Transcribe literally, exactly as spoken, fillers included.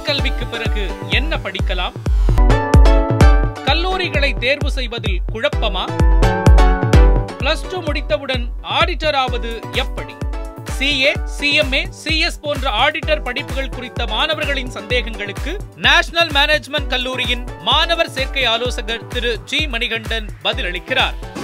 உயர்கல்விக்கு பிறகு என்ன படிக்கலாம்? கல்லூரிகளை தேர்வு செய்வதில் குழப்பமா? பிளஸ் டூ முடித்தவுடன் ஆடிட்டர் ஆவது எப்படி? சிஏ, சிஎம்ஏ, சிஎஸ் போன்ற ஆடிட்டர் படிப்புகள் குறித்த மாணவர்களின் சந்தேகங்களுக்கு நேஷனல் மேனேஜ்மெண்ட் கல்லூரியின் மாணவர் சேர்க்கை ஆலோசகர் திரு ஜி.மணிகண்டன் பதிலளிக்கிறார்.